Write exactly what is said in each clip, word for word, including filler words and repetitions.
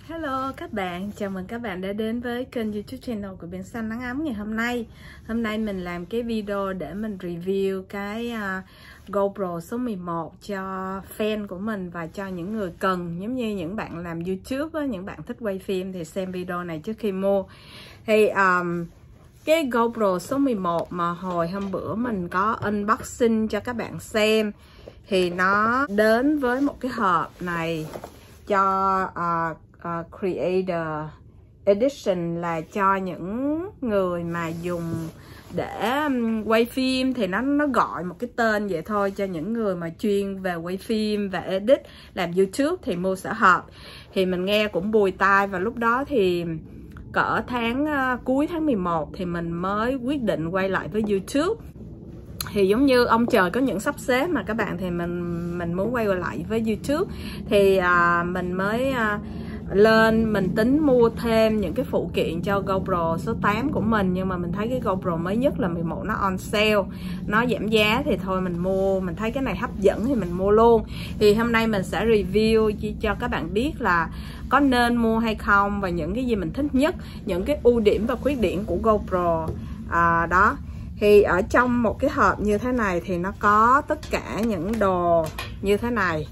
Hello các bạn, chào mừng các bạn đã đến với kênh YouTube channel của Biển Xanh Nắng Ấm ngày hôm nay. Hôm nay mình làm cái video để mình review cái uh, GoPro số mười một cho fan của mình và cho những người cần, giống như những bạn làm YouTube á, những bạn thích quay phim thì xem video này trước khi mua. Thì um, cái GoPro số mười một mà hồi hôm bữa mình có unboxing cho các bạn xem thì nó đến với một cái hộp này cho uh, Uh, Creator Edition, là cho những người mà dùng để um, quay phim, thì nó nó gọi một cái tên vậy thôi. Cho những người mà chuyên về quay phim và edit, làm YouTube thì mua sẽ hợp. Thì mình nghe cũng bùi tai, và lúc đó thì cỡ tháng uh, cuối tháng mười một thì mình mới quyết định quay lại với YouTube. Thì giống như ông trời có những sắp xếp mà các bạn, thì mình mình muốn quay lại với YouTube. Thì uh, mình mới uh, lên mình tính mua thêm những cái phụ kiện cho GoPro số tám của mình, nhưng mà mình thấy cái GoPro mới nhất là mười một nó on sale, nó giảm giá thì thôi mình mua. Mình thấy cái này hấp dẫn thì mình mua luôn. Thì hôm nay mình sẽ review cho các bạn biết là có nên mua hay không, và những cái gì mình thích nhất, những cái ưu điểm và khuyết điểm của GoPro à, đó. Thì ở trong một cái hộp như thế này thì nó có tất cả những đồ như thế này.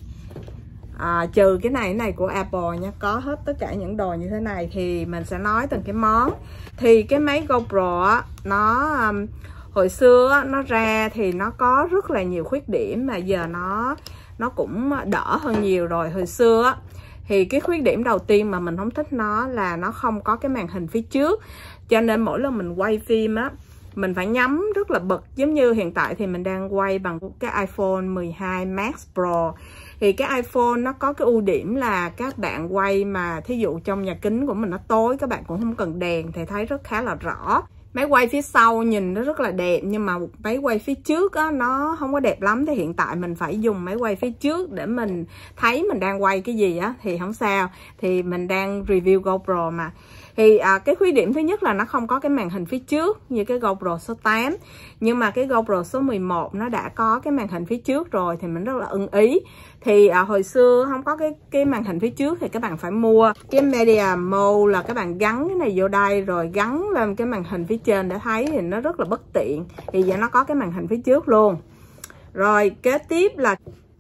À, trừ cái này cái này của Apple nha, có hết tất cả những đồ như thế này. Thì mình sẽ nói từng cái món. Thì cái máy GoPro á, nó um, hồi xưa á, nó ra thì nó có rất là nhiều khuyết điểm, mà giờ nó nó cũng đỡ hơn nhiều rồi. Hồi xưa á, thì cái khuyết điểm đầu tiên mà mình không thích nó là nó không có cái màn hình phía trước, cho nên mỗi lần mình quay phim á, mình phải nhắm rất là bật. Giống như hiện tại thì mình đang quay bằng cái iPhone mười hai Max Pro. Thì cái iPhone nó có cái ưu điểm là các bạn quay mà thí dụ trong nhà kính của mình nó tối, các bạn cũng không cần đèn thì thấy rất khá là rõ. Máy quay phía sau nhìn nó rất là đẹp, nhưng mà máy quay phía trước á, nó không có đẹp lắm. Thì hiện tại mình phải dùng máy quay phía trước để mình thấy mình đang quay cái gì á, thì không sao. Thì mình đang review GoPro mà. Thì à, cái khuyết điểm thứ nhất là nó không có cái màn hình phía trước như cái GoPro số tám. Nhưng mà cái GoPro số mười một nó đã có cái màn hình phía trước rồi, thì mình rất là ưng ý. Thì à, hồi xưa không có cái cái màn hình phía trước thì các bạn phải mua cái Media Mode, là các bạn gắn cái này vô đây rồi gắn lên cái màn hình phía trên để thấy, thì nó rất là bất tiện. Thì giờ nó có cái màn hình phía trước luôn. Rồi kế tiếp là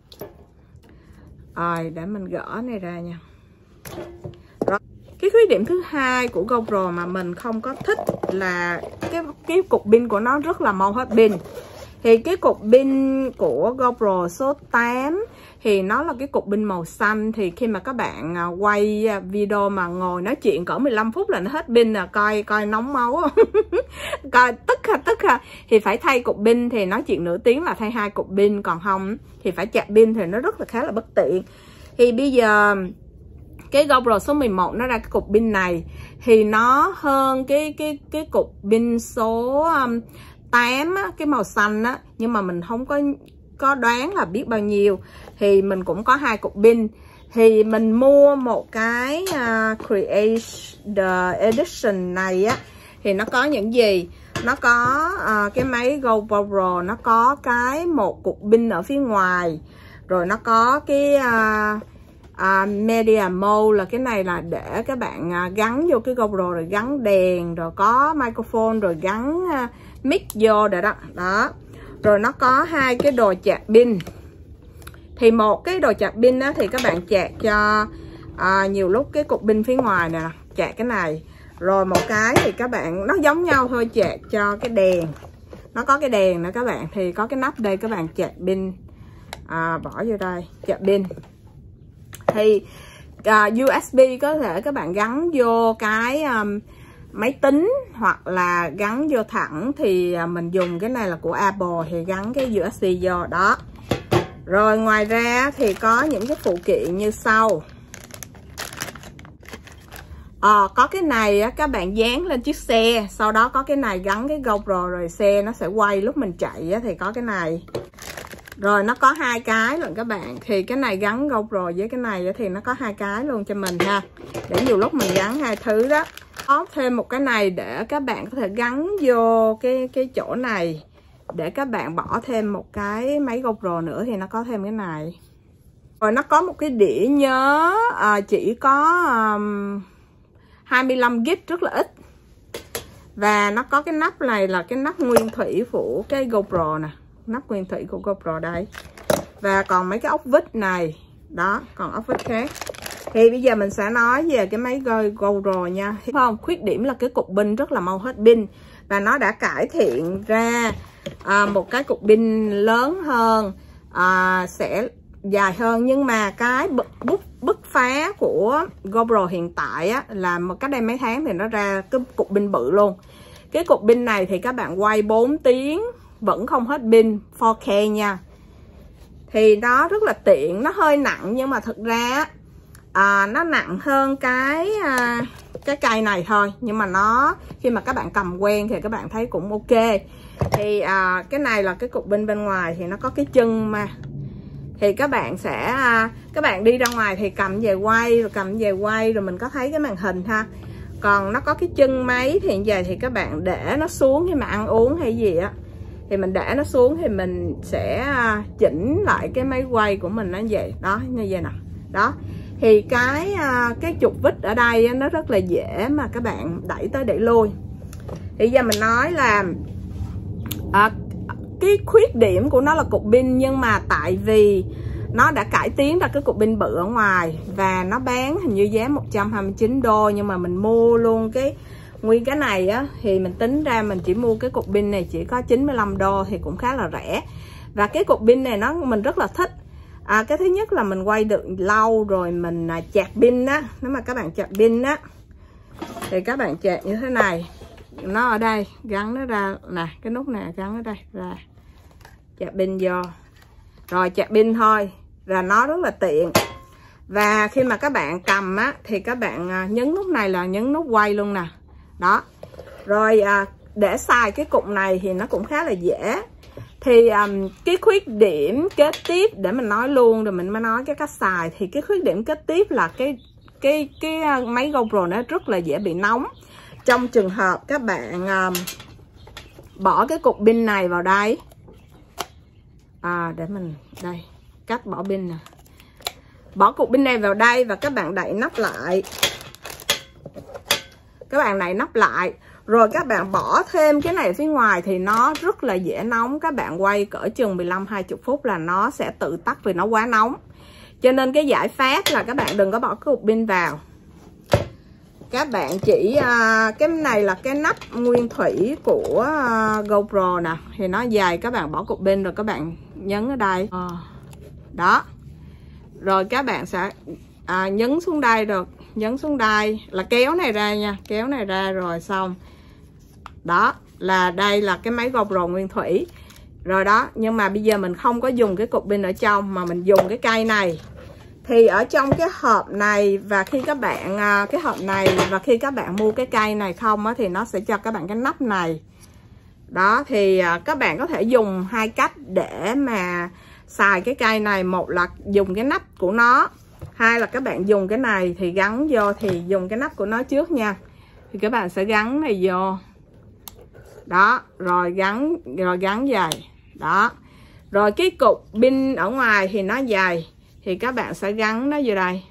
rồi để mình gỡ này ra nha. Rồi, cái khuyết điểm thứ hai của GoPro mà mình không có thích là cái cái cục pin của nó rất là mau hết pin. Thì cái cục pin của GoPro số tám thì nó là cái cục pin màu xanh. Thì khi mà các bạn quay video mà ngồi nói chuyện cỡ mười lăm phút là nó hết pin, là coi coi nóng máu coi tức ha tức ha thì phải thay cục pin. Thì nói chuyện nửa tiếng là thay hai cục pin, còn không thì phải chặt pin, thì nó rất là khá là bất tiện. Thì bây giờ cái GoPro số mười một nó ra cái cục pin này thì nó hơn cái cái cái cục pin số um, tám á, cái màu xanh á, nhưng mà mình không có có đoán là biết bao nhiêu. Thì mình cũng có hai cục pin. Thì mình mua một cái uh, Creator Edition này á, thì nó có những gì? Nó có uh, cái máy GoPro, nó có cái một cục pin ở phía ngoài, rồi nó có cái uh, uh, Media Mode, là cái này là để các bạn uh, gắn vô cái GoPro, rồi gắn đèn, rồi có microphone, rồi gắn uh, mic vô rồi đó. Đó. Rồi nó có hai cái đồ chạc pin. Thì một cái đồ chạc pin á, thì các bạn chạc cho à, nhiều lúc cái cục pin phía ngoài nè, chạc cái này. Rồi một cái thì các bạn, nó giống nhau thôi, chạc cho cái đèn. Nó có cái đèn nữa các bạn. Thì có cái nắp đây, các bạn chạc pin à, bỏ vô đây, chạc pin. Thì à, u ét bê có thể các bạn gắn vô cái um, máy tính, hoặc là gắn vô thẳng. Thì mình dùng cái này là của Apple, thì gắn cái u ét bê vô đó. Rồi ngoài ra thì có những cái phụ kiện như sau. à, Có cái này á, các bạn dán lên chiếc xe, sau đó có cái này gắn cái GoPro, rồi xe nó sẽ quay lúc mình chạy á, thì có cái này. Rồi nó có hai cái luôn các bạn. Thì cái này gắn GoPro với cái này á, thì nó có hai cái luôn cho mình ha, để nhiều lúc mình gắn hai thứ đó. Có thêm một cái này để các bạn có thể gắn vô cái cái chỗ này, để các bạn bỏ thêm một cái máy GoPro nữa, thì nó có thêm cái này. Rồi nó có một cái đĩa nhớ à, chỉ có um, hai mươi lăm gi-ga-bai, rất là ít. Và nó có cái nắp này là cái nắp nguyên thủy của cái GoPro nè, nắp nguyên thủy của GoPro đây. Và còn mấy cái ốc vít này, đó, còn ốc vít khác. Thì bây giờ mình sẽ nói về cái máy GoPro nha. Thấy không? Khuyết điểm là cái cục pin rất là mau hết pin. Và nó đã cải thiện ra à, một cái cục pin lớn hơn, à, sẽ dài hơn. Nhưng mà cái bứt, bứt, bứt phá của GoPro hiện tại á, là một cách đây mấy tháng thì nó ra cái cục pin bự luôn. Cái cục pin này thì các bạn quay bốn tiếng vẫn không hết pin, bốn K nha. Thì nó rất là tiện, nó hơi nặng nhưng mà thực ra à, nó nặng hơn cái à, cái cây này thôi. Nhưng mà nó khi mà các bạn cầm quen thì các bạn thấy cũng ok. Thì à, cái này là cái cục pin bên ngoài thì nó có cái chân mà. Thì các bạn sẽ à, các bạn đi ra ngoài thì cầm về quay, rồi cầm về quay rồi mình có thấy cái màn hình ha. Còn nó có cái chân máy thì giờ thì các bạn để nó xuống khi mà ăn uống hay gì á, thì mình để nó xuống thì mình sẽ chỉnh lại cái máy quay của mình nó vậy đó, như vậy nè. Đó thì cái cái trục vít ở đây nó rất là dễ mà các bạn đẩy tới đẩy lui. Thì giờ mình nói là à, cái khuyết điểm của nó là cục pin, nhưng mà tại vì nó đã cải tiến ra cái cục pin bự ở ngoài và nó bán hình như giá một trăm hai mươi chín đô, nhưng mà mình mua luôn cái nguyên cái này á thì mình tính ra mình chỉ mua cái cục pin này chỉ có chín mươi lăm đô thì cũng khá là rẻ. Và cái cục pin này nó mình rất là thích. À, cái thứ nhất là mình quay được lâu rồi, mình à, chạc pin á, nếu mà các bạn chạc pin á thì các bạn chạc như thế này, nó ở đây gắn nó ra nè, cái nút này gắn ở đây ra, chạc pin vô rồi chạc pin thôi, là nó rất là tiện. Và khi mà các bạn cầm á thì các bạn à, nhấn nút này là nhấn nút quay luôn nè. Đó. Rồi à, để xài cái cục này thì nó cũng khá là dễ. Thì um, cái khuyết điểm kế tiếp để mình nói luôn rồi mình mới nói cái cách xài. Thì cái khuyết điểm kế tiếp là cái cái cái máy GoPro nó rất là dễ bị nóng. Trong trường hợp các bạn um, bỏ cái cục pin này vào đây. À để mình đây, cách bỏ pin nè. Bỏ cục pin này vào đây và các bạn đậy nắp lại. Các bạn đậy nắp lại rồi các bạn bỏ thêm cái này ở phía ngoài thì nó rất là dễ nóng. Các bạn quay cỡ chừng mười lăm hai mươi phút là nó sẽ tự tắt vì nó quá nóng. Cho nên cái giải pháp là các bạn đừng có bỏ cái cục pin vào. Các bạn chỉ uh, cái này là cái nắp nguyên thủy của uh, GoPro nè, thì nó dài, các bạn bỏ cục pin rồi các bạn nhấn ở đây. À, đó. Rồi các bạn sẽ à, nhấn xuống đây, rồi nhấn xuống đây là kéo này ra nha, kéo này ra rồi xong. Đó là đây là cái máy GoPro nguyên thủy. Rồi đó, nhưng mà bây giờ mình không có dùng cái cục pin ở trong mà mình dùng cái cây này. Thì ở trong cái hộp này và khi các bạn à, cái hộp này và khi các bạn mua cái cây này không á, thì nó sẽ cho các bạn cái nắp này. Đó thì à, các bạn có thể dùng hai cách để mà xài cái cây này. Một là dùng cái nắp của nó, hai là các bạn dùng cái này thì gắn vô. Thì dùng cái nắp của nó trước nha. Thì các bạn sẽ gắn này vô. Đó, rồi gắn rồi gắn dày. Đó. Rồi cái cục pin ở ngoài thì nó dày thì các bạn sẽ gắn nó vô đây.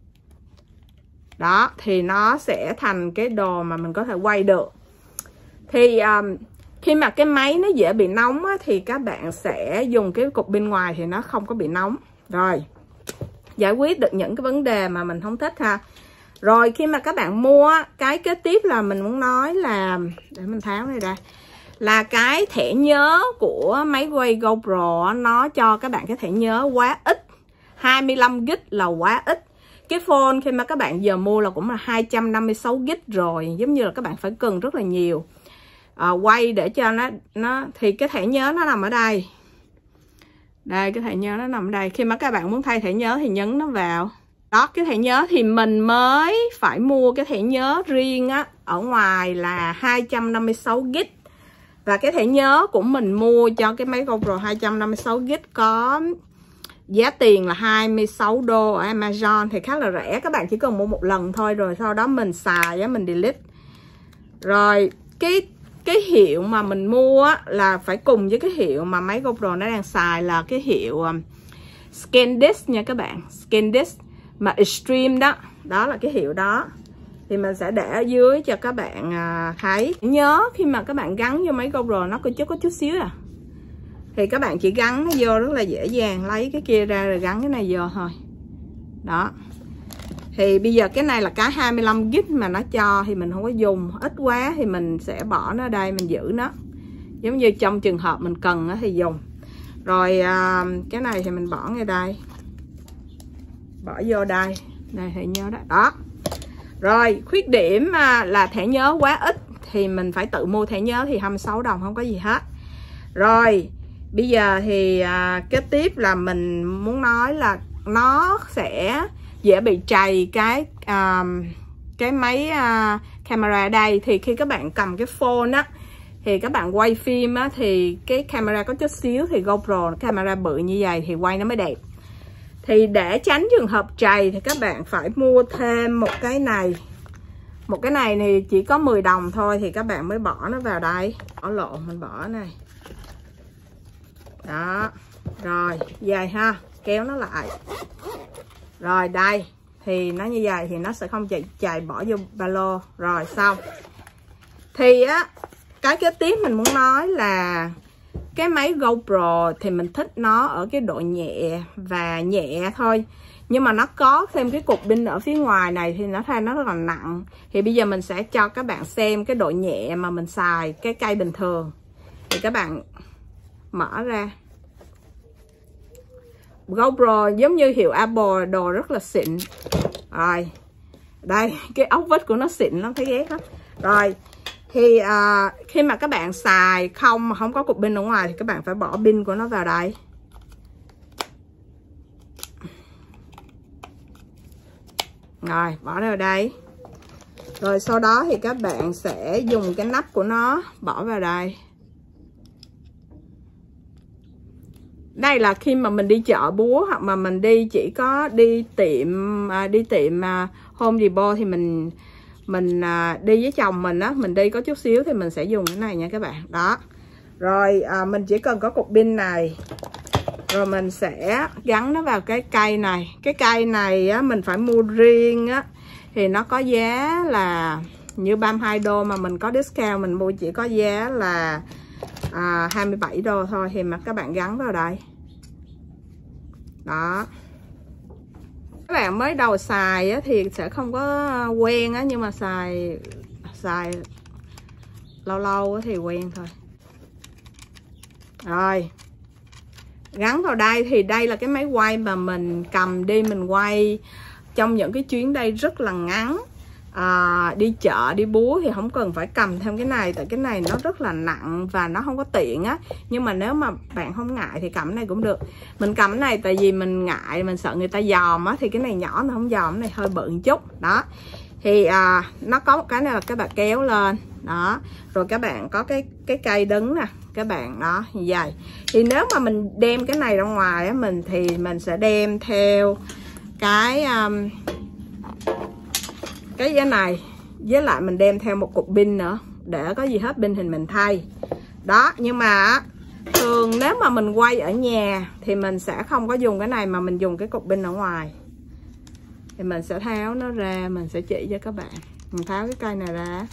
Đó, thì nó sẽ thành cái đồ mà mình có thể quay được. Thì um, khi mà cái máy nó dễ bị nóng á, thì các bạn sẽ dùng cái cục pin ngoài thì nó không có bị nóng. Rồi, giải quyết được những cái vấn đề mà mình không thích ha. Rồi khi mà các bạn mua, cái kế tiếp là mình muốn nói là, để mình tháo này ra, là cái thẻ nhớ của máy quay GoPro nó cho các bạn cái thẻ nhớ quá ít. Hai mươi lăm gi-ga-bai là quá ít. Cái phone khi mà các bạn giờ mua là cũng là hai trăm năm mươi sáu gi-ga-bai rồi, giống như là các bạn phải cần rất là nhiều. À, quay để cho nó nó thì cái thẻ nhớ nó nằm ở đây. Đây, cái thẻ nhớ nó nằm ở đây. Khi mà các bạn muốn thay thẻ nhớ thì nhấn nó vào. Đó, cái thẻ nhớ thì mình mới phải mua cái thẻ nhớ riêng á, ở ngoài là hai trăm năm mươi sáu gi-ga-bai. Và cái thẻ nhớ của mình mua cho cái máy GoPro hai trăm năm mươi sáu gi-ga-bai có giá tiền là hai mươi sáu đô ở Amazon, thì khá là rẻ. Các bạn chỉ cần mua một lần thôi, rồi sau đó mình xài á, mình delete. Rồi cái cái hiệu mà mình mua á, là phải cùng với cái hiệu mà máy GoPro nó đang xài, là cái hiệu SanDisk nha các bạn, SanDisk mà Extreme đó, đó là cái hiệu đó. Thì mình sẽ để ở dưới cho các bạn à, thấy. Nhớ khi mà các bạn gắn vô máy GoPro nó có chút có chút xíu à, thì các bạn chỉ gắn nó vô rất là dễ dàng, lấy cái kia ra rồi gắn cái này vô thôi. Đó. Thì bây giờ cái này là cái hai mươi lăm gi-ga-bai mà nó cho thì mình không có dùng, ít quá thì mình sẽ bỏ nó ở đây, mình giữ nó. Giống như trong trường hợp mình cần thì dùng. Rồi à, cái này thì mình bỏ ngay đây. Bỏ vô đây. Đây thì nhớ đó. Đó. Rồi, khuyết điểm là thẻ nhớ quá ít thì mình phải tự mua thẻ nhớ thì hai mươi sáu đồng, không có gì hết. Rồi, bây giờ thì à, kế tiếp là mình muốn nói là nó sẽ dễ bị trầy cái à, cái máy à, camera ở đây. Thì khi các bạn cầm cái phone á thì các bạn quay phim á thì cái camera có chút xíu, thì GoPro camera bự như vậy thì quay nó mới đẹp. Thì để tránh trường hợp trầy thì các bạn phải mua thêm một cái này. Một cái này thì chỉ có mười đồng thôi, thì các bạn mới bỏ nó vào đây. Bỏ lộn, mình bỏ này. Đó. Rồi, vậy ha, kéo nó lại. Rồi đây, thì nó như vậy thì nó sẽ không chạy chạy bỏ vô ba lô. Rồi xong. Thì á, cái kế tiếp mình muốn nói là cái máy GoPro thì mình thích nó ở cái độ nhẹ và nhẹ thôi. Nhưng mà nó có thêm cái cục pin ở phía ngoài này thì nó thay nó rất là nặng. Thì bây giờ mình sẽ cho các bạn xem cái độ nhẹ mà mình xài cái cây bình thường. Thì các bạn mở ra. GoPro giống như hiệu Apple, đồ rất là xịn. Rồi. Đây, cái ốc vít của nó xịn lắm, thấy ghét lắm. Rồi. Thì à, khi mà các bạn xài không mà không có cục pin ở ngoài thì các bạn phải bỏ pin của nó vào đây. Rồi, bỏ vào đây. Rồi sau đó thì các bạn sẽ dùng cái nắp của nó bỏ vào đây. Đây là khi mà mình đi chợ búa hoặc mà mình đi chỉ có đi tiệm à, đi tiệm à, Home Depot thì mình mình à, đi với chồng mình á, mình đi có chút xíu thì mình sẽ dùng cái này nha các bạn. Đó. Rồi à, mình chỉ cần có cục pin này. Rồi mình sẽ gắn nó vào cái cây này. Cái cây này á mình phải mua riêng á thì nó có giá là như ba mươi hai đô, mà mình có discount mình mua chỉ có giá là à, hai mươi bảy đô thôi. Thì mà các bạn gắn vào đây. Đó. Các bạn mới đầu xài á, thì sẽ không có quen á, nhưng mà xài xài lâu lâu á, thì quen thôi. Rồi. Gắn vào đây thì đây là cái máy quay mà mình cầm đi mình quay trong những cái chuyến đây rất là ngắn. À, đi chợ, đi búa thì không cần phải cầm thêm cái này, tại cái này nó rất là nặng và nó không có tiện á. Nhưng mà nếu mà bạn không ngại thì cầm cái này cũng được. Mình cầm cái này tại vì mình ngại, mình sợ người ta dòm á, thì cái này nhỏ nó không dòm, cái này hơi bự một chút. Đó. Thì à, nó có một cái này là các bạn kéo lên. Đó. Rồi các bạn có cái cái cây đứng nè, các bạn đó như vậy. Thì nếu mà mình đem cái này ra ngoài á, mình thì mình sẽ đem theo cái um, cái cái này, với lại mình đem theo một cục pin nữa, để có gì hết pin thì mình thay. Đó, nhưng mà thường nếu mà mình quay ở nhà thì mình sẽ không có dùng cái này mà mình dùng cái cục pin ở ngoài. Thì mình sẽ tháo nó ra, mình sẽ chỉ cho các bạn. Mình tháo cái cây này ra.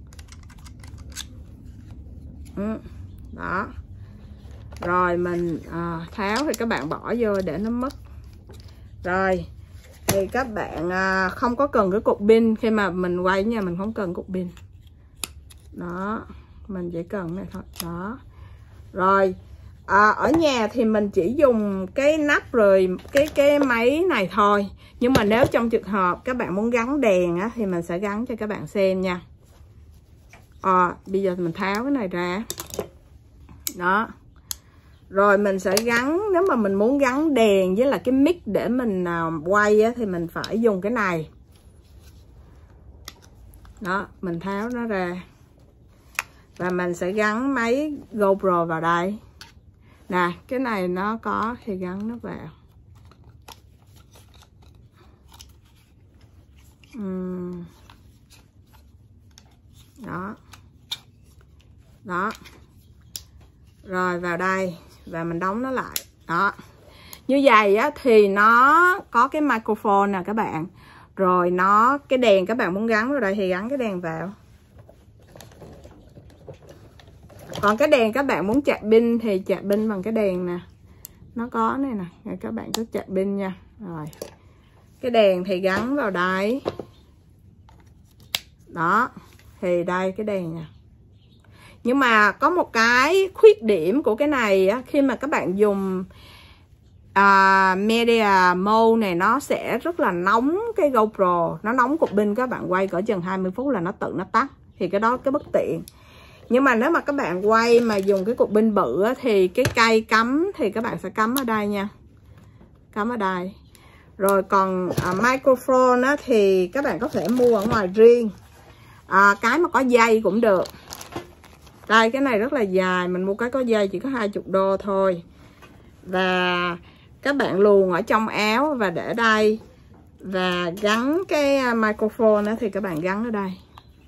Ừ, đó. Rồi mình à, tháo thì các bạn bỏ vô để nó mất. Rồi thì các bạn à, không có cần cái cục pin. Khi mà mình quay nha, mình không cần cục pin. Đó, mình chỉ cần này thôi. Đó. Rồi à, ở nhà thì mình chỉ dùng cái nắp rồi cái cái máy này thôi. Nhưng mà nếu trong trường hợp các bạn muốn gắn đèn á, thì mình sẽ gắn cho các bạn xem nha. À, bây giờ mình tháo cái này ra. Đó. Rồi mình sẽ gắn, nếu mà mình muốn gắn đèn với là cái mic để mình uh, quay á, thì mình phải dùng cái này. Đó, mình tháo nó ra. Và mình sẽ gắn máy GoPro vào đây. Nè, cái này nó có thì gắn nó vào. Uhm. Đó. Đó. Rồi vào đây và mình đóng nó lại. Đó. Như vậy á thì nó có cái microphone nè các bạn. Rồi nó cái đèn các bạn muốn gắn vào đây thì gắn cái đèn vào. Còn cái đèn các bạn muốn chạy pin thì chạy pin bằng cái đèn nè. Nó có này nè, các bạn cứ chạy pin nha. Rồi. Cái đèn thì gắn vào đây. Đó. Thì đây cái đèn nè. Nhưng mà có một cái khuyết điểm của cái này á, khi mà các bạn dùng uh, Media Mode này nó sẽ rất là nóng cái GoPro. Nó nóng cục pin, các bạn quay cỡ chừng hai mươi phút là nó tự nó tắt. Thì cái đó cái bất tiện. Nhưng mà nếu mà các bạn quay mà dùng cái cục pin bự á, thì cái cây cắm thì các bạn sẽ cắm ở đây nha. Cắm ở đây. Rồi còn uh, microphone á, thì các bạn có thể mua ở ngoài riêng. À, cái mà có dây cũng được. Đây cái này rất là dài. Mình mua cái có dây chỉ có hai mươi đô thôi. Và các bạn luồn ở trong áo và để đây. Và gắn cái microphone đó thì các bạn gắn ở đây.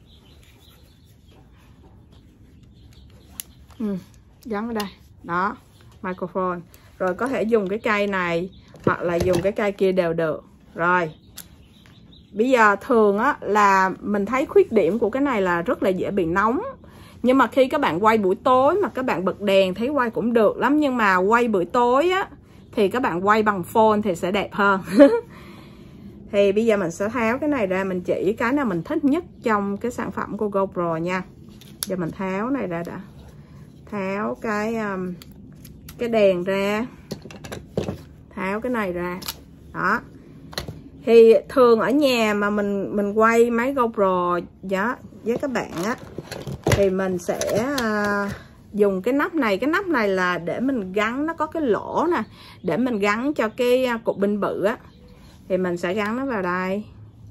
ừ, Gắn ở đây. Đó, microphone. Rồi có thể dùng cái cây này hoặc là dùng cái cây kia đều được. Rồi bây giờ thường á là mình thấy khuyết điểm của cái này là rất là dễ bị nóng. Nhưng mà khi các bạn quay buổi tối mà các bạn bật đèn thấy quay cũng được lắm. Nhưng mà quay buổi tối á thì các bạn quay bằng phone thì sẽ đẹp hơn. Thì bây giờ mình sẽ tháo cái này ra, mình chỉ cái nào mình thích nhất trong cái sản phẩm của GoPro nha. Giờ mình tháo này ra đã. Tháo cái um, cái đèn ra. Tháo cái này ra. Đó. Thì thường ở nhà mà mình mình quay máy GoPro đó, với các bạn á thì mình sẽ uh, dùng cái nắp này. Cái nắp này là để mình gắn, nó có cái lỗ nè, để mình gắn cho cái cục pin bự á. Thì mình sẽ gắn nó vào đây.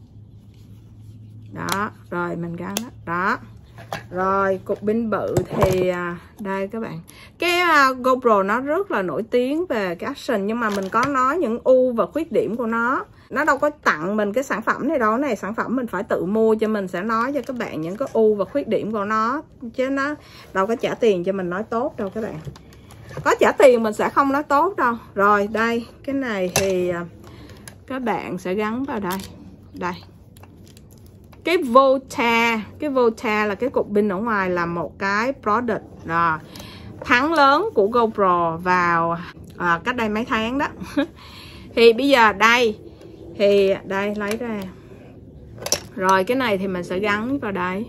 Đó, rồi mình gắn nó. Đó. Rồi cục pin bự thì đây các bạn. Cái uh, GoPro nó rất là nổi tiếng về cái action, nhưng mà mình có nói những ưu và khuyết điểm của nó. Nó đâu có tặng mình cái sản phẩm này đâu. Này sản phẩm mình phải tự mua, cho mình sẽ nói cho các bạn những cái ưu và khuyết điểm của nó. Chứ nó đâu có trả tiền cho mình nói tốt đâu các bạn. Có trả tiền mình sẽ không nói tốt đâu. Rồi đây, cái này thì các bạn sẽ gắn vào đây. Đây. Cái Volta, cái Volta là cái cục pin ở ngoài là một cái product rồi, thắng lớn của GoPro vào à, cách đây mấy tháng đó. Thì bây giờ đây, thì đây lấy ra. Rồi cái này thì mình sẽ gắn vào đây.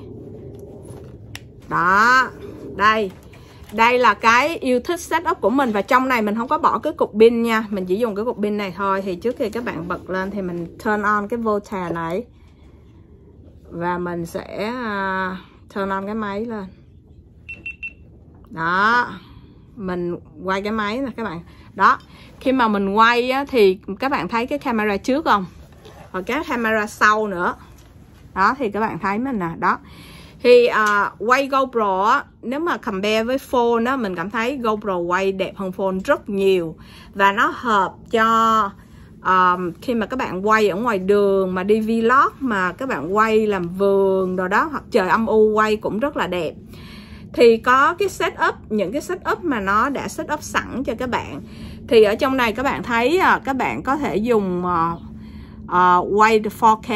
Đó, đây. Đây là cái yêu thích setup của mình. Và trong này mình không có bỏ cái cục pin nha. Mình chỉ dùng cái cục pin này thôi. Thì trước khi các bạn bật lên thì mình turn on cái Volta này. Và mình sẽ uh, turn on cái máy lên. Đó. Mình quay cái máy nè các bạn. Đó. Khi mà mình quay á, thì các bạn thấy cái camera trước không? Và cái camera sau nữa. Đó thì các bạn thấy mình nè. Đó. Thì uh, quay GoPro á, nếu mà compare với phone á, mình cảm thấy GoPro quay đẹp hơn phone rất nhiều. Và nó hợp cho um, khi mà các bạn quay ở ngoài đường mà đi vlog, mà các bạn quay làm vườn rồi đó, hoặc trời âm u quay cũng rất là đẹp. Thì có cái setup, những cái setup mà nó đã setup sẵn cho các bạn. Thì ở trong này các bạn thấy uh, các bạn có thể dùng uh, uh, quay four K.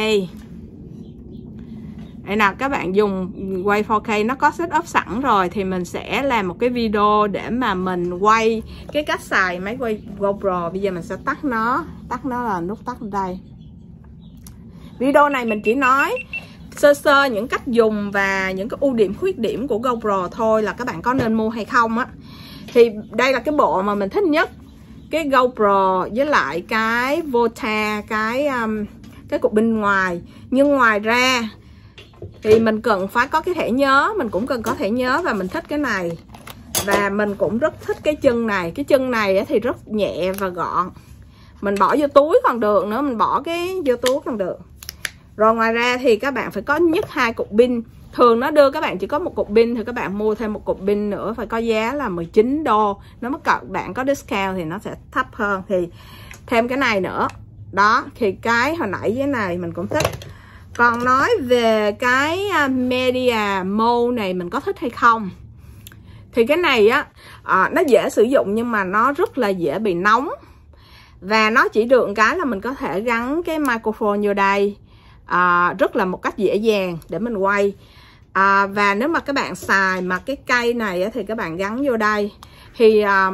Đây nào, các bạn dùng quay four K nó có setup sẵn rồi. Thì mình sẽ làm một cái video để mà mình quay cái cách xài máy quay GoPro. Bây giờ mình sẽ tắt nó. Tắt nó là nút tắt ở đây. Video này mình chỉ nói sơ sơ những cách dùng và những cái ưu điểm khuyết điểm của GoPro thôi, là các bạn có nên mua hay không á. Thì đây là cái bộ mà mình thích nhất. Cái GoPro với lại cái Volta, cái um, cái cục bên ngoài. Nhưng ngoài ra thì mình cần phải có cái thẻ nhớ. Mình cũng cần có thẻ nhớ. Và mình thích cái này. Và mình cũng rất thích cái chân này. Cái chân này thì rất nhẹ và gọn. Mình bỏ vô túi còn được nữa. Mình bỏ cái vô túi còn được. Rồi ngoài ra thì các bạn phải có nhất hai cục pin. Thường nó đưa các bạn chỉ có một cục pin, thì các bạn mua thêm một cục pin nữa phải có giá là mười chín đô. Nếu mà các bạn có discount thì nó sẽ thấp hơn. Thì thêm cái này nữa. Đó, thì cái hồi nãy cái này mình cũng thích. Còn nói về cái Media Mode này mình có thích hay không, thì cái này á à, nó dễ sử dụng nhưng mà nó rất là dễ bị nóng. Và nó chỉ được cái là mình có thể gắn cái microphone vô đây à, rất là một cách dễ dàng để mình quay. à, Và nếu mà các bạn xài mà cái cây này á, thì các bạn gắn vô đây thì à,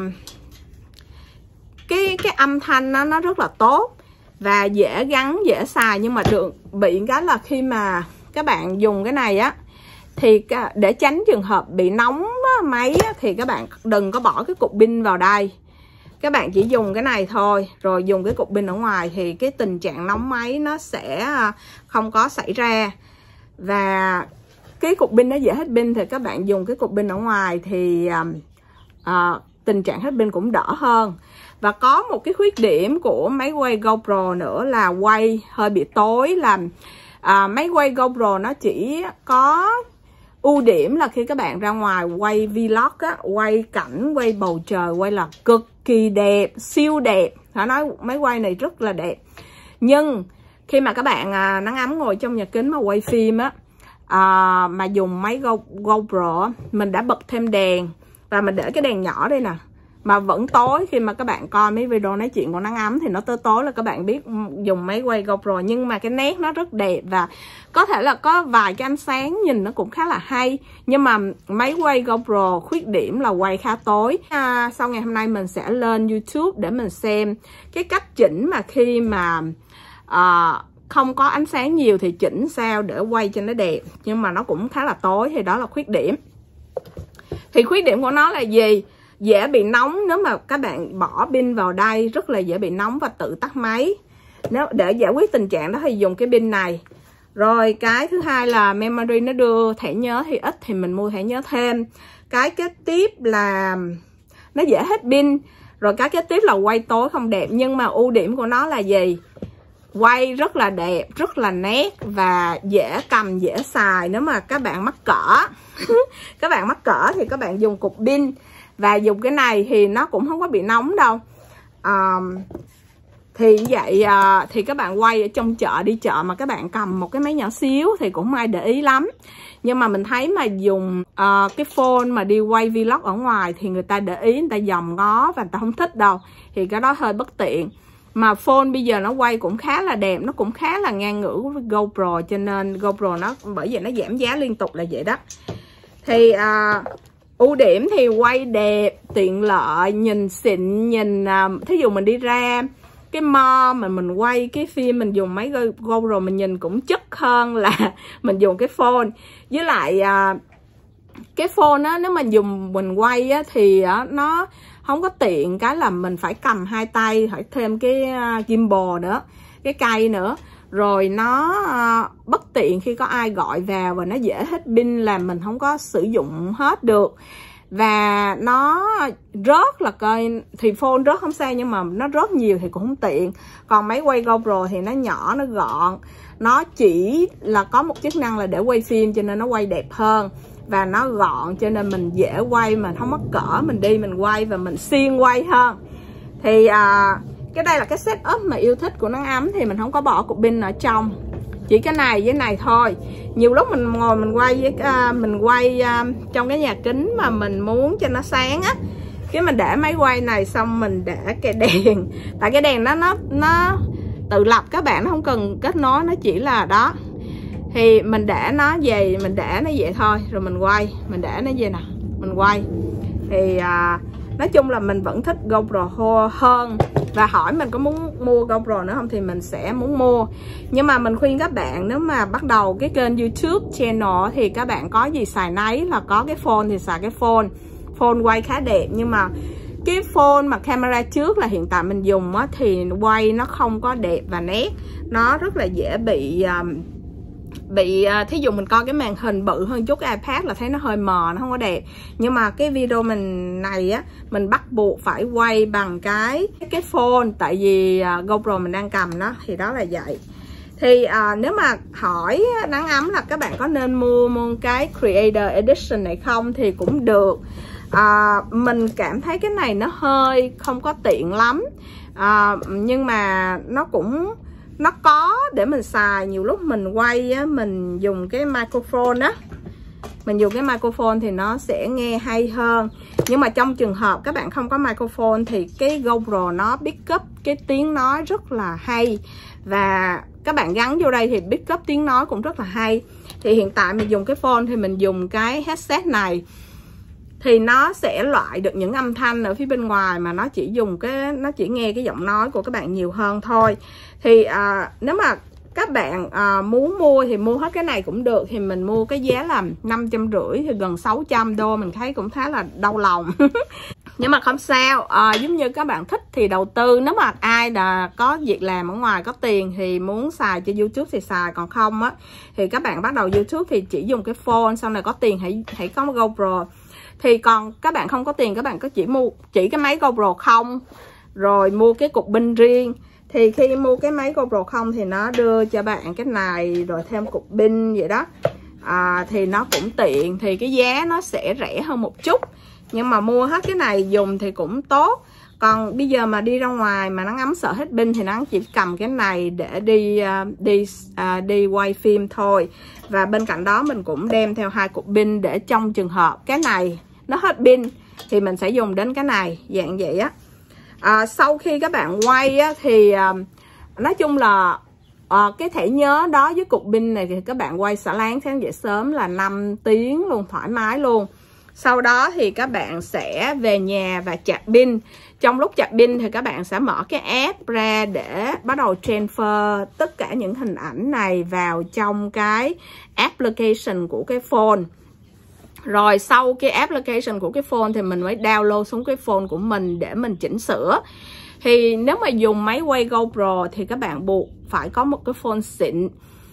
cái cái âm thanh nó, nó rất là tốt và dễ gắn, dễ xài. Nhưng mà được bị cái là khi mà các bạn dùng cái này á, thì để tránh trường hợp bị nóng á, máy á, thì các bạn đừng có bỏ cái cục pin vào đây. Các bạn chỉ dùng cái này thôi, rồi dùng cái cục pin ở ngoài thì cái tình trạng nóng máy nó sẽ không có xảy ra. Và cái cục pin nó dễ hết pin thì các bạn dùng cái cục pin ở ngoài thì à, tình trạng hết pin cũng đỡ hơn. Và có một cái khuyết điểm của máy quay GoPro nữa là quay hơi bị tối. Là à, máy quay GoPro nó chỉ có ưu điểm là khi các bạn ra ngoài quay vlog á, quay cảnh, quay bầu trời, quay là cực kỳ đẹp, siêu đẹp. Phải nói máy quay này rất là đẹp. Nhưng khi mà các bạn à, nắng ấm ngồi trong nhà kính mà quay phim á, à, mà dùng máy Go, GoPro, mình đã bật thêm đèn và mình để cái đèn nhỏ đây nè, mà vẫn tối. Khi mà các bạn coi mấy video nói chuyện của nắng ấm thì nó tối tối là các bạn biết dùng máy quay GoPro. Nhưng mà cái nét nó rất đẹp và có thể là có vài cái ánh sáng nhìn nó cũng khá là hay. Nhưng mà máy quay GoPro khuyết điểm là quay khá tối. à, Sau ngày hôm nay mình sẽ lên YouTube để mình xem cái cách chỉnh mà khi mà à, không có ánh sáng nhiều thì chỉnh sao để quay cho nó đẹp. Nhưng mà nó cũng khá là tối, thì đó là khuyết điểm. Thì khuyết điểm của nó là gì? Dễ bị nóng. Nếu mà các bạn bỏ pin vào đây rất là dễ bị nóng và tự tắt máy. Nếu để giải quyết tình trạng đó thì dùng cái pin này. Rồi cái thứ hai là memory nó đưa thẻ nhớ thì ít, thì mình mua thẻ nhớ thêm. Cái kế tiếp là nó dễ hết pin. Rồi cái kế tiếp là quay tối không đẹp. Nhưng mà ưu điểm của nó là gì? Quay rất là đẹp, rất là nét và dễ cầm, dễ xài. Nếu mà các bạn mắc cỡ các bạn mắc cỡ thì các bạn dùng cục pin. Và dùng cái này thì nó cũng không có bị nóng đâu. à, Thì vậy à, thì các bạn quay ở trong chợ, đi chợ mà các bạn cầm một cái máy nhỏ xíu thì cũng không ai để ý lắm. Nhưng mà mình thấy mà dùng à, cái phone mà đi quay vlog ở ngoài thì người ta để ý, người ta dòm ngó và người ta không thích đâu. Thì cái đó hơi bất tiện. Mà phone bây giờ nó quay cũng khá là đẹp, nó cũng khá là ngang ngửa với GoPro. Cho nên GoPro nó bởi vì nó giảm giá liên tục là vậy đó. Thì à, ưu điểm thì quay đẹp, tiện lợi, nhìn xịn, nhìn uh, thí dụ mình đi ra cái mall mà mình quay cái phim, mình dùng máy GoPro mình nhìn cũng chất hơn là mình dùng cái phone. Với lại uh, cái phone á, nếu mà dùng mình quay á, thì uh, nó không có tiện cái là mình phải cầm hai tay, phải thêm cái uh, gimbal nữa, cái cây nữa. Rồi nó uh, bất tiện khi có ai gọi vào và nó dễ hết pin, làm mình không có sử dụng hết được. Và nó rớt là coi thì phone rớt không sao, nhưng mà nó rớt nhiều thì cũng không tiện. Còn máy quay GoPro thì nó nhỏ, nó gọn, nó chỉ là có một chức năng là để quay phim, cho nên nó quay đẹp hơn. Và nó gọn cho nên mình dễ quay, mình không mắc cỡ, mình đi mình quay và mình siêng quay hơn. Thì à, cái đây là cái setup mà yêu thích của nắng ấm. Thì mình không có bỏ cục pin ở trong, chỉ cái này với này thôi. Nhiều lúc mình ngồi mình quay với uh, mình quay uh, trong cái nhà kính mà mình muốn cho nó sáng á, cái mình để máy quay này xong mình để cái đèn. Tại cái đèn nó nó nó tự lập các bạn, nó không cần kết nối, nó chỉ là đó. Thì mình để nó về, mình để nó vậy thôi, rồi mình quay, mình để nó về nè, mình quay. Thì uh, nói chung là mình vẫn thích GoPro hơn. Và hỏi mình có muốn mua GoPro nữa không thì mình sẽ muốn mua. Nhưng mà mình khuyên các bạn nếu mà bắt đầu cái kênh YouTube channel thì các bạn có gì xài nấy, là có cái phone thì xài cái phone. Phone quay khá đẹp, nhưng mà cái phone mà camera trước là hiện tại mình dùng á, thì quay nó không có đẹp và nét. Nó rất là dễ bị um, bị thí dụ mình coi cái màn hình bự hơn chút cái iPad là thấy nó hơi mờ, nó không có đẹp. Nhưng mà cái video mình này á, mình bắt buộc phải quay bằng cái cái phone, tại vì uh, GoPro mình đang cầm nó, thì đó là vậy. Thì uh, nếu mà hỏi nắng ấm là các bạn có nên mua, mua cái Creator Edition này không thì cũng được. uh, Mình cảm thấy cái này nó hơi không có tiện lắm, uh, nhưng mà nó cũng nó có để mình xài. Nhiều lúc mình quay á, mình dùng cái microphone á, mình dùng cái microphone thì nó sẽ nghe hay hơn. Nhưng mà trong trường hợp các bạn không có microphone thì cái GoPro nó pick up cái tiếng nói rất là hay, và các bạn gắn vô đây thì pick up tiếng nói cũng rất là hay. Thì hiện tại mình dùng cái phone thì mình dùng cái headset này thì nó sẽ loại được những âm thanh ở phía bên ngoài, mà nó chỉ dùng cái nó chỉ nghe cái giọng nói của các bạn nhiều hơn thôi. Thì à, nếu mà các bạn à, muốn mua thì mua hết cái này cũng được. Thì mình mua cái giá là năm trăm rưỡi thì gần sáu trăm đô, mình thấy cũng khá là đau lòng. Nhưng mà không sao, à, giống như các bạn thích thì đầu tư. Nếu mà ai là có việc làm ở ngoài, có tiền thì muốn xài cho YouTube thì xài, còn không á thì các bạn bắt đầu YouTube thì chỉ dùng cái phone, sau này có tiền hãy hãy có một GoPro. Thì còn các bạn không có tiền, các bạn có chỉ mua chỉ cái máy GoPro không, rồi mua cái cục pin riêng. Thì khi mua cái máy GoPro không thì nó đưa cho bạn cái này rồi thêm cục pin vậy đó, à, thì nó cũng tiện, thì cái giá nó sẽ rẻ hơn một chút. Nhưng mà mua hết cái này dùng thì cũng tốt. Còn bây giờ mà đi ra ngoài mà nó ngắm sợ hết pin thì nó chỉ cầm cái này để đi uh, đi uh, đi quay phim thôi. Và bên cạnh đó mình cũng đem theo hai cục pin để trong trường hợp cái này nó hết pin thì mình sẽ dùng đến cái này, dạng vậy á. À, sau khi các bạn quay á, thì à, nói chung là à, cái thẻ nhớ đó với cục pin này thì các bạn quay xả láng sáng dậy sớm là năm tiếng luôn, thoải mái luôn. Sau đó thì các bạn sẽ về nhà và chạc pin. Trong lúc chạc pin thì các bạn sẽ mở cái app ra để bắt đầu transfer tất cả những hình ảnh này vào trong cái application của cái phone. Rồi sau cái application của cái phone thì mình mới download xuống cái phone của mình để mình chỉnh sửa. Thì nếu mà dùng máy quay GoPro thì các bạn buộc phải có một cái phone xịn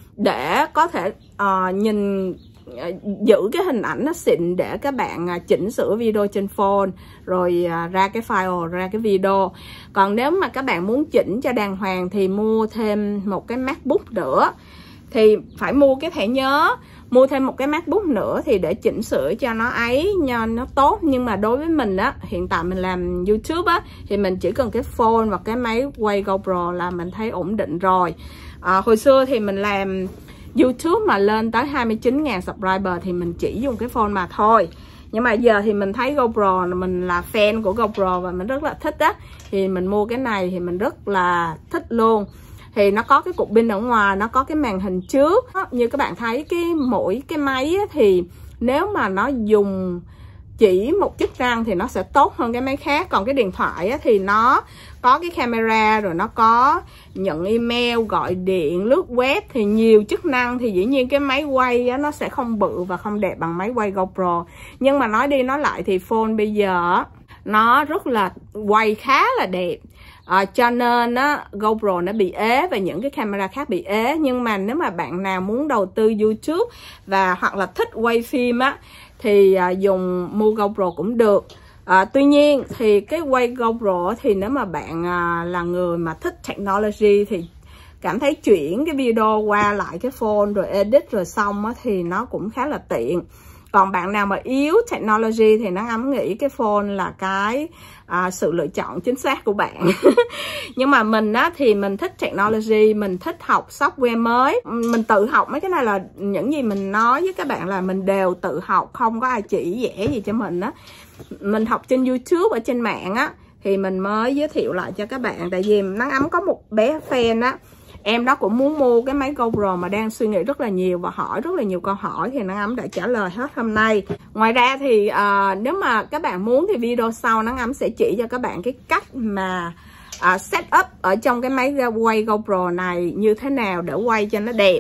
để có thể uh, nhìn uh, giữ cái hình ảnh nó xịn để các bạn uh, chỉnh sửa video trên phone, rồi uh, ra cái file, ra cái video. Còn nếu mà các bạn muốn chỉnh cho đàng hoàng thì mua thêm một cái MacBook nữa. Thì phải mua cái thẻ nhớ, mua thêm một cái MacBook nữa thì để chỉnh sửa cho nó ấy, cho nó tốt. Nhưng mà đối với mình á, hiện tại mình làm YouTube á, thì mình chỉ cần cái phone và cái máy quay GoPro là mình thấy ổn định rồi. à, Hồi xưa thì mình làm YouTube mà lên tới hai mươi chín nghìn subscriber thì mình chỉ dùng cái phone mà thôi. Nhưng mà giờ thì mình thấy GoPro, mình là fan của GoPro và mình rất là thích á, thì mình mua cái này thì mình rất là thích luôn. Thì nó có cái cục pin ở ngoài, nó có cái màn hình trước. Như các bạn thấy cái mỗi cái máy á, thì nếu mà nó dùng chỉ một chức năng thì nó sẽ tốt hơn cái máy khác. Còn cái điện thoại á, thì nó có cái camera, rồi nó có nhận email, gọi điện, lướt web, thì nhiều chức năng. Thì dĩ nhiên cái máy quay á, nó sẽ không bự và không đẹp bằng máy quay GoPro. Nhưng mà nói đi nói lại thì phone bây giờ nó rất là quay khá là đẹp. À, cho nên á, GoPro nó bị ế và những cái camera khác bị ế. Nhưng mà nếu mà bạn nào muốn đầu tư YouTube và hoặc là thích quay phim á, thì à, dùng mua GoPro cũng được. à, Tuy nhiên thì cái quay GoPro thì nếu mà bạn à, là người mà thích technology thì cảm thấy chuyển cái video qua lại cái phone rồi edit rồi xong á, thì nó cũng khá là tiện. Còn bạn nào mà yếu technology thì nó ngắm nghĩ cái phone là cái à, sự lựa chọn chính xác của bạn. Nhưng mà mình á, thì mình thích technology, mình thích học software mới. Mình tự học mấy cái này, là những gì mình nói với các bạn là mình đều tự học, không có ai chỉ vẽ gì cho mình á. Mình học trên YouTube, ở trên mạng á, thì mình mới giới thiệu lại cho các bạn. Tại vì Nắng Ấm có một bé fan á, em đó cũng muốn mua cái máy GoPro mà đang suy nghĩ rất là nhiều và hỏi rất là nhiều câu hỏi, thì Nắng Ấm đã trả lời hết hôm nay. Ngoài ra thì uh, nếu mà các bạn muốn thì video sau Nắng Ấm sẽ chỉ cho các bạn cái cách mà uh, set up ở trong cái máy quay GoPro này như thế nào để quay cho nó đẹp.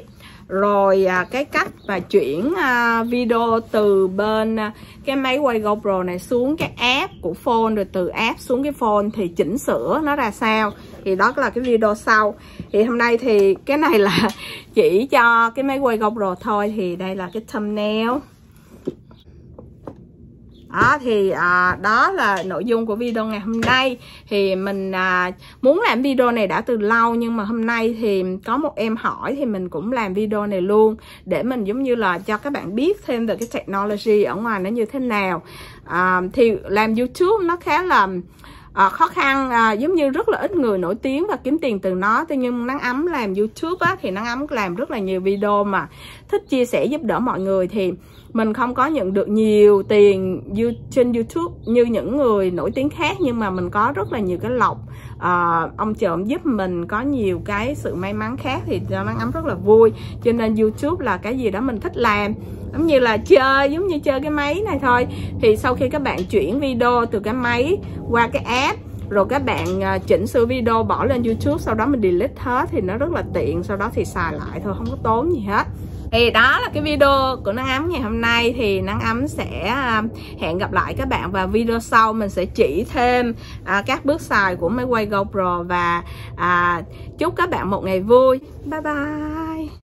Rồi à, cái cách mà chuyển à, video từ bên à, cái máy quay GoPro này xuống cái app của phone, rồi từ app xuống cái phone thì chỉnh sửa nó ra sao. Thì đó là cái video sau. Thì hôm nay thì cái này là chỉ cho cái máy quay GoPro thôi. Thì đây là cái thumbnail. Đó thì à, đó là nội dung của video ngày hôm nay. Thì mình à, muốn làm video này đã từ lâu, nhưng mà hôm nay thì có một em hỏi thì mình cũng làm video này luôn, để mình giống như là cho các bạn biết thêm về cái technology ở ngoài nó như thế nào. à, Thì làm YouTube nó khá là à, khó khăn, à, giống như rất là ít người nổi tiếng và kiếm tiền từ nó. Tuy nhiên Nắng Ấm làm YouTube á, thì Nắng Ấm làm rất là nhiều video mà thích chia sẻ giúp đỡ mọi người, thì mình không có nhận được nhiều tiền trên YouTube như những người nổi tiếng khác, nhưng mà mình có rất là nhiều cái lộc, à, ông trộm giúp mình có nhiều cái sự may mắn khác, thì cho Nắng Ấm rất là vui. Cho nên YouTube là cái gì đó mình thích làm, giống như là chơi, giống như chơi cái máy này thôi. Thì sau khi các bạn chuyển video từ cái máy qua cái app, rồi các bạn chỉnh sửa video bỏ lên YouTube, sau đó mình delete hết thì nó rất là tiện, sau đó thì xài lại thôi, không có tốn gì hết. Thì đó là cái video của Nắng Ấm ngày hôm nay. Thì Nắng Ấm sẽ hẹn gặp lại các bạn vào video sau. Mình sẽ chỉ thêm à, các bước xài của máy quay GoPro. Và à, chúc các bạn một ngày vui. Bye bye.